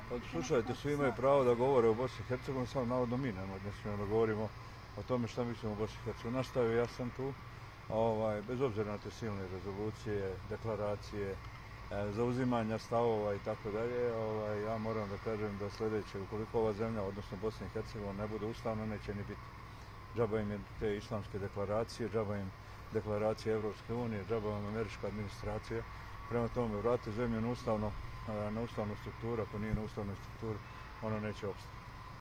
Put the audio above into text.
Pa slušajte, svi imaju pravo da govore o Bosni i Hercegovini, samo navodno mi ne smijemo da govorimo o tome što mislimo o Bosni i Hercegovini. Nastavio, ja sam tu, bez obzira na te silne rezolucije, deklaracije, zauzimanja stavova i tako dalje, ja moram da kažem da sljedeće, ukoliko ova zemlja, odnosno Bosna i Hercegovina, ne bude ustavna, neće ni biti. Džaba im je te islamske deklaracije, džaba im deklaracije Evropske unije, džaba im američka administracija. Prema tome, vratite zemlju na ustavnu strukturu, ako nije na ustavnoj strukturi, ona neće opstati.